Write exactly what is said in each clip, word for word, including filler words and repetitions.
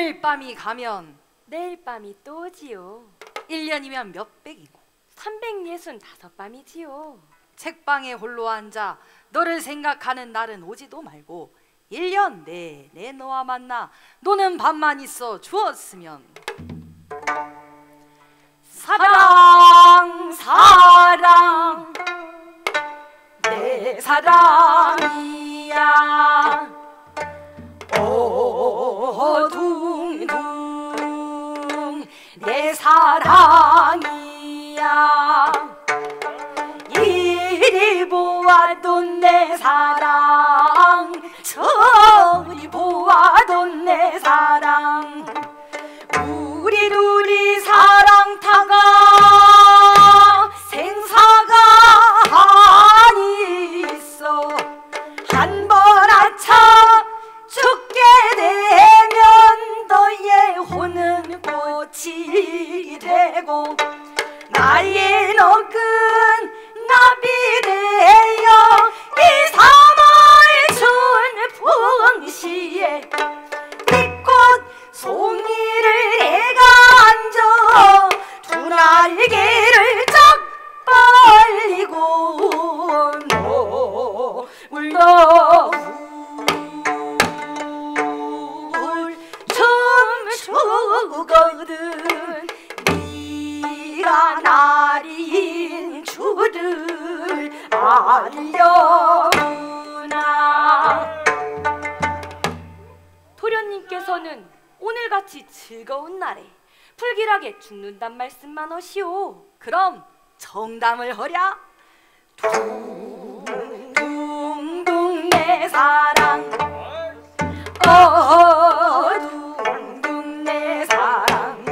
오늘 밤이 가면 내일 밤이 또지요. 일 년이면 몇백이고 삼백육십오 밤이지요. 책방에 홀로 앉아 너를 생각하는 날은 오지도 말고 일 년 내내 너와 만나 노는 밤만 있어 주었으면. 사랑 사랑 내 사랑이야 어둥둥 내 사랑이야 이리 보아도 내 사랑 저리 보아도 내 사랑 우리 둘이 사랑 타가 생사가 아니 있어 한 번 아차 죽게 되면 너의 혼은 꽃이 되고 나의 녹은 나비 되어 이 삼월 춘 풍시에 이꽃 송이를 해가 앉아 두 날개를 쫙 벌리고 울러 춤추거든 네가 날인 줄을 알려주나. 도련님께서는 오늘같이 즐거운 날에 불길하게 죽는단 말씀만 하시오. 그럼 정담을 허랴. 둥둥둥 내 사랑 어둥둥 내 사랑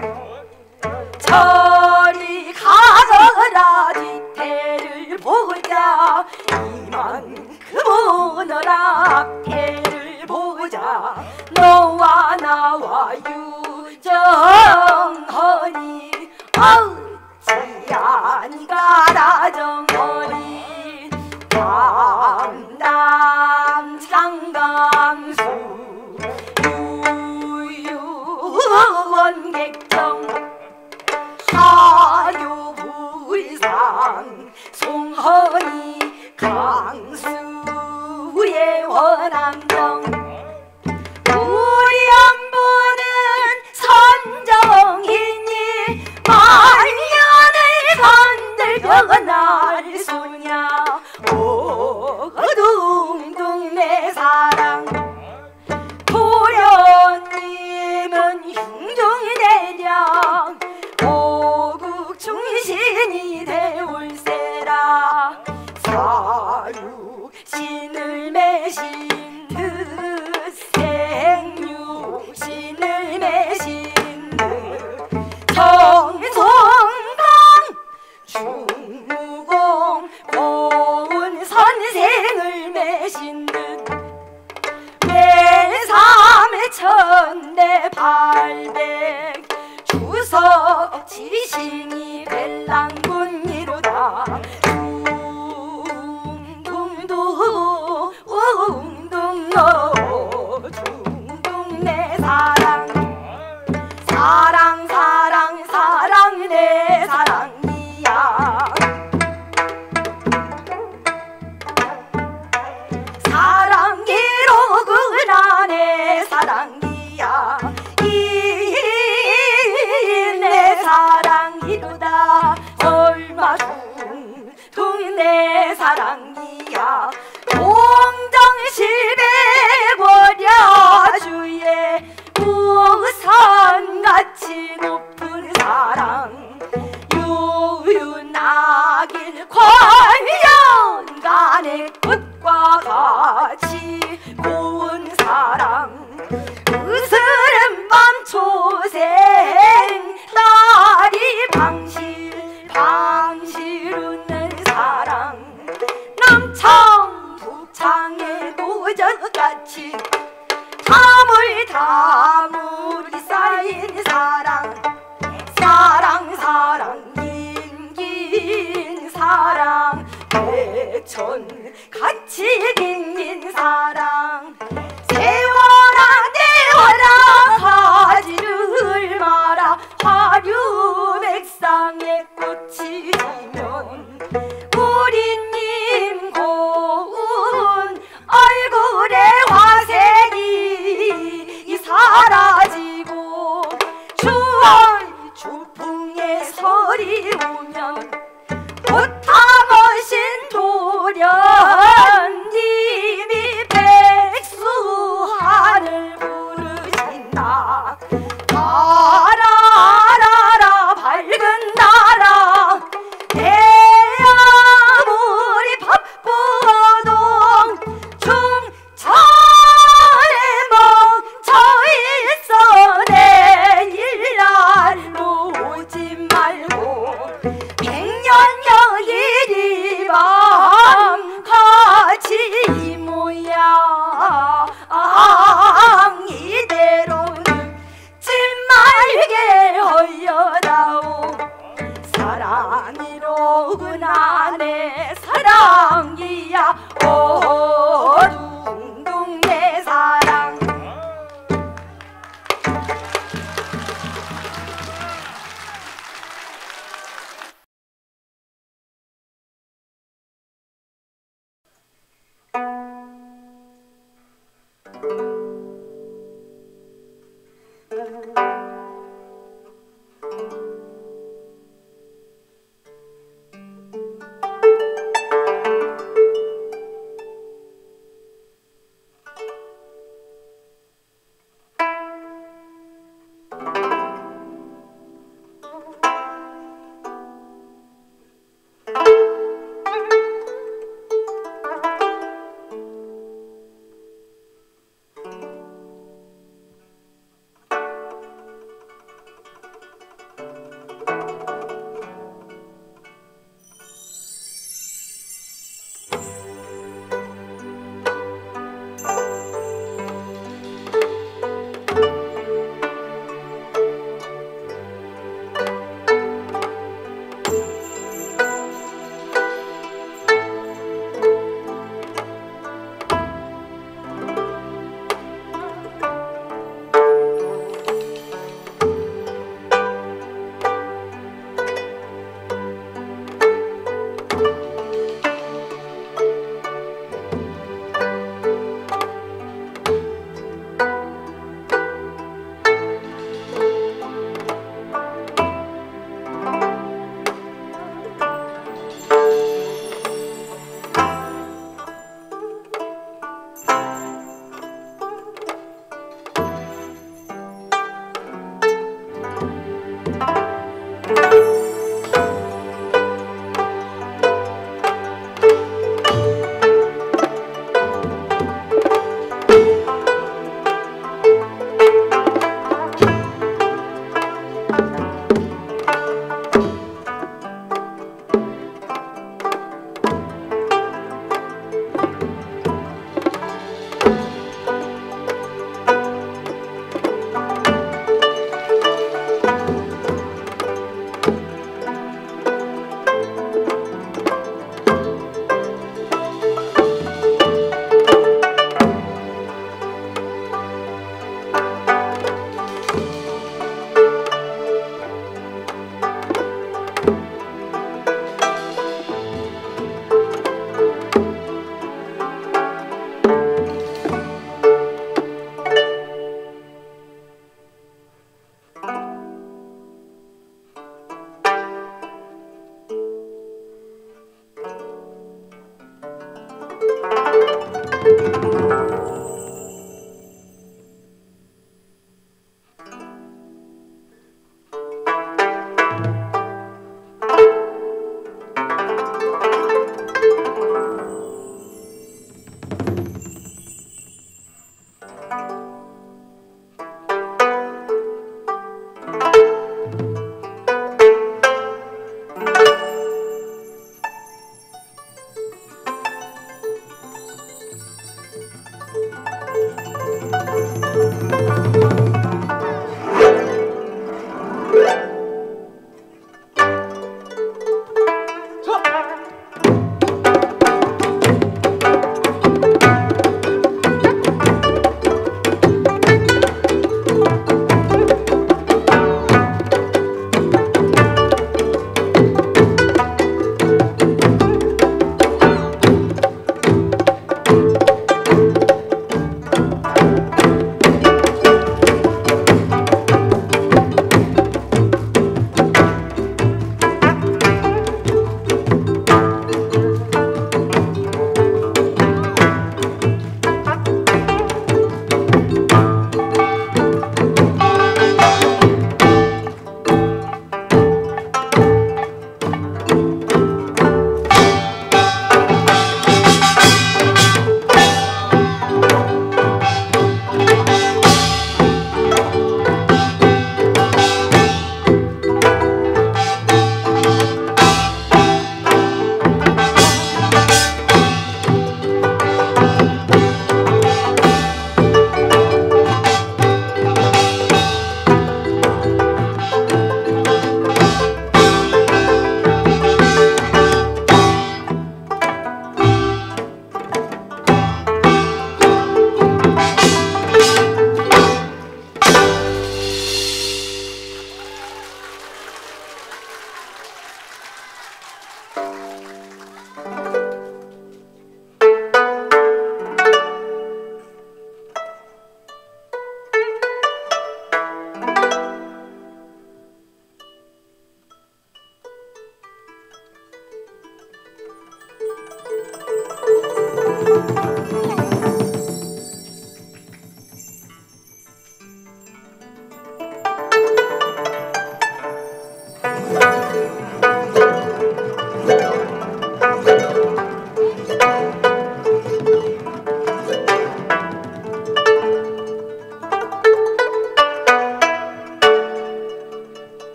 저리 가거라 뒤태를 보자 이만큼 오너라 앞태를 보자 너와 나와 유정허니 어찌 아니가 나정허니 담담 상감수 유유원객정 하요불상 송허니 강수의 원앙정 우리 안보는 선정이니 만년을 건들겨날 수냐 오둥둥 내 사랑 도련님은 흉중대장 오국중신이 되울세라 사육신을 매신 듯 생육신을 매신 듯 정성강 중무공 고운 선생을 매신 듯 매삼의 천대 팔백 주석 지신이 벨랑군이로다 둥둥둥 웅둥 둥둥 내 사랑 사랑 사랑 사랑 내 사랑이야 사랑이로구나 내 사랑이야 이 내 사랑이로다 얼마 둥둥 내 사랑이야 공정실백월야주에 우산같이 높은 사랑 유유나길 과연간의 꽃과 같이 고운 사랑 으스름 밤 초생 딸이 방실 방실 웃는 사랑 남창 북창의 노젓같이 다물 다물이 쌓인 사랑 사랑 사랑 긴긴 사랑 대천 같이 긴긴 사랑 세월아 내워라 가지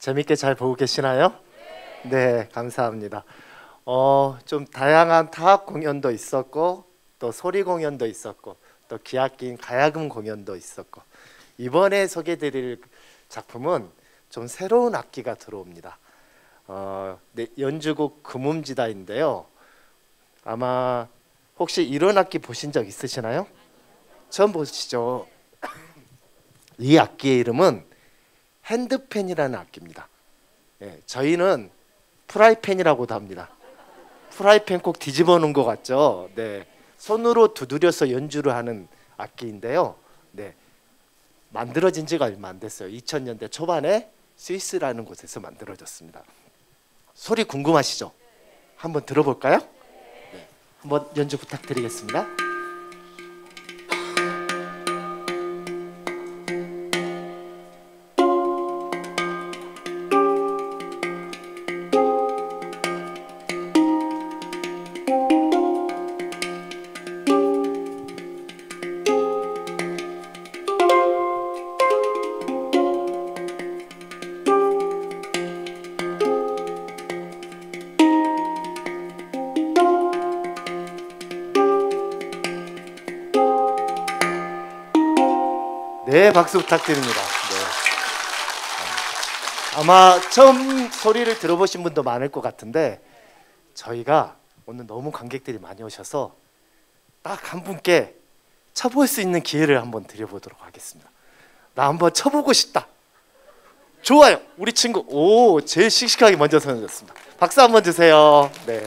재밌게 잘 보고 계시나요? 네, 감사합니다. 어, 좀 다양한 타악 공연도 있었고 또 소리 공연도 있었고 또 기악기인 가야금 공연도 있었고 이번에 소개드릴 작품은 좀 새로운 악기가 들어옵니다. 어, 네, 연주곡 금음지다인데요. 아마 혹시 이런 악기 보신 적 있으시나요? 처음 보시죠? 이 악기의 이름은 핸드펜이라는 악기입니다. 예, 저희는 프라이팬이라고도 합니다. 프라이팬 꼭 뒤집어 놓은 것 같죠? 네, 손으로 두드려서 연주를 하는 악기인데요. 네, 만들어진 지가 얼마 안 됐어요. 이천 년대 초반에 스위스라는 곳에서 만들어졌습니다. 소리 궁금하시죠? 한번 들어볼까요? 네, 한번 연주 부탁드리겠습니다. 네, 박수 부탁드립니다. 네. 아마 처음 소리를 들어보신 분도 많을 것 같은데 저희가 오늘 너무 관객들이 많이 오셔서 딱 한 분께 쳐볼 수 있는 기회를 한번 드려보도록 하겠습니다. 나 한번 쳐보고 싶다. 좋아요. 우리 친구 오 제일 씩씩하게 먼저 선정했습니다. 박수 한번 주세요. 네.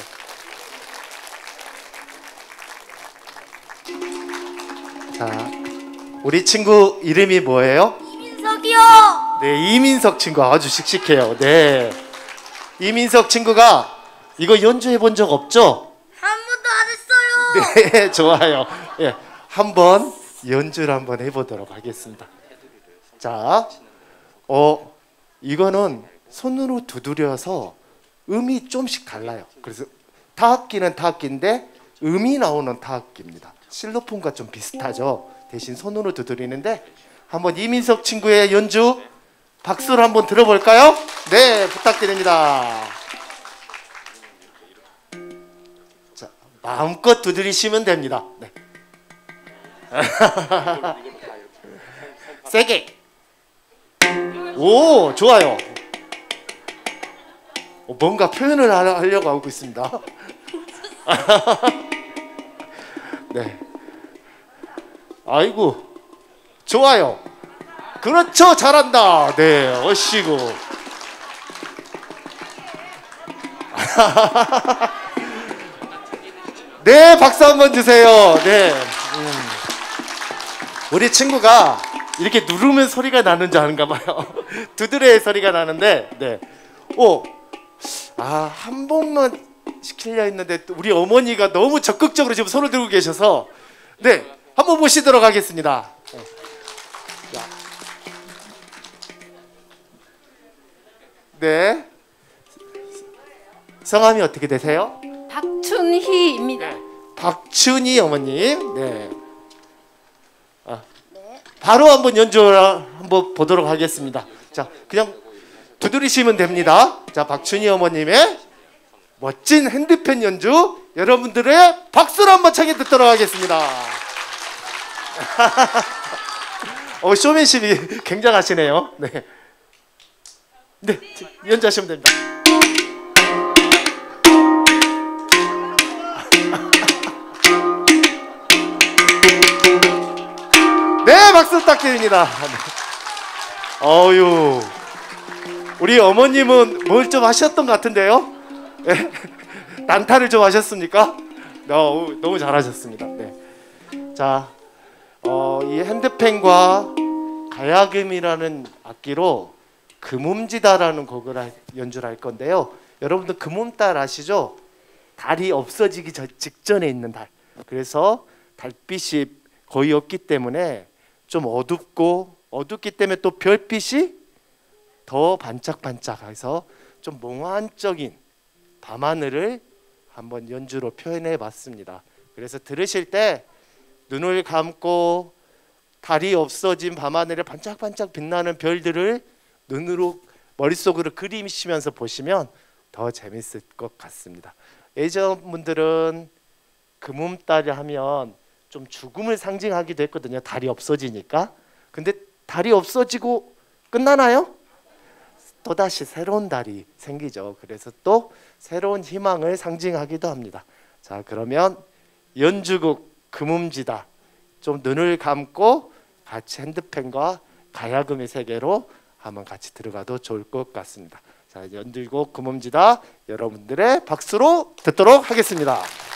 자, 우리 친구 이름이 뭐예요? 이민석이요. 네, 이민석 친구 아주 씩씩해요. 네, 이민석 친구가 이거 연주해 본 적 없죠? 한 번도 안 했어요. 네, 좋아요. 예, 한번 연주를 한번 해보도록 하겠습니다. 자, 어, 이거는 손으로 두드려서 음이 좀씩 달라요. 그래서 타악기는 타악기인데 음이 나오는 타악기입니다. 실로폰과 좀 비슷하죠. 대신 손으로 두드리는데 한번 이민석 친구의 연주 박수를 한번 들어볼까요? 네, 부탁드립니다. 자, 마음껏 두드리시면 됩니다. 네. 세게. 오, 좋아요. 어, 뭔가 표현을 하려고 하고 있습니다. 네. 아이고, 좋아요. 그렇죠, 잘한다. 네, 어시고. 네, 박수 한번 주세요. 네, 음. 우리 친구가 이렇게 누르면 소리가 나는 줄 아는가 봐요. 두드려야 소리가 나는데, 네, 오, 아, 한 번만 시키려 했는데 우리 어머니가 너무 적극적으로 지금 손을 들고 계셔서, 네, 한번 보시도록 하겠습니다. 네, 성함이 어떻게 되세요? 박춘희입니다. 네, 박춘희 어머님. 네, 아, 바로 한번 연주를 한번 보도록 하겠습니다. 자, 그냥 두드리시면 됩니다. 자, 박춘희 어머님의 멋진 핸드펜 연주 여러분들의 박수를 한번 청해 듣도록 하겠습니다. 어, 쇼맨십이 굉장하시네요. 네, 네, 연주하시면 됩니다. 네, 박수 부탁드립니다. 어유, 우리 어머님은 뭘 좀 하셨던 것 같은데요? 네? 난타를 좀 하셨습니까? 너무, 너무 잘하셨습니다. 네. 자, 어, 이 핸드펜과 가야금이라는 악기로 금음지다라는 곡을 할, 연주를 할 건데요. 여러분들 금음달 아시죠? 달이 없어지기 저, 직전에 있는 달. 그래서 달빛이 거의 없기 때문에 좀 어둡고, 어둡기 때문에 또 별빛이 더 반짝반짝해서 좀 몽환적인 밤하늘을 한번 연주로 표현해 봤습니다. 그래서 들으실 때 눈을 감고 달이 없어진 밤하늘에 반짝반짝 빛나는 별들을 눈으로 머릿속으로 그리시면서 보시면 더 재밌을 것 같습니다. 예전 분들은 금음달이 하면 좀 죽음을 상징하기도 했거든요. 달이 없어지니까. 근데 달이 없어지고 끝나나요? 또다시 새로운 달이 생기죠. 그래서 또 새로운 희망을 상징하기도 합니다. 자, 그러면 연주곡 금음지다 좀 눈을 감고 같이 핸드펜과 가야금의 세계로 한번 같이 들어가도 좋을 것 같습니다. 자, 연주곡 금음지다 여러분들의 박수로 듣도록 하겠습니다.